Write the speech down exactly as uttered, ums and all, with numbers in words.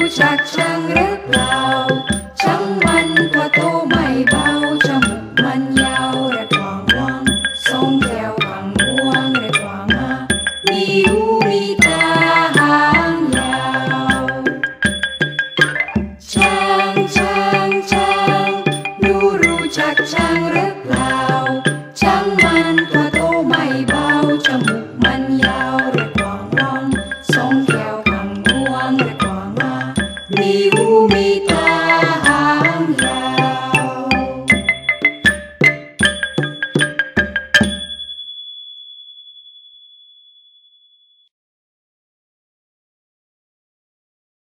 จักช่างหรือเปล่าช่างมันก็โตไม่เบาจมูกมันยาวและกว้างวางทรงแก้วข้างห่วงและกว้างมามีหูมีตาหางยาวช่างช่างช่างหนูรู้จักช่างหรือเปล่าช่างมันตัวโตไม่เบาจมูกมันยาวและกว้างวางทรงแก้วข้างห่วงและกว้างมามีหูมีตาหาง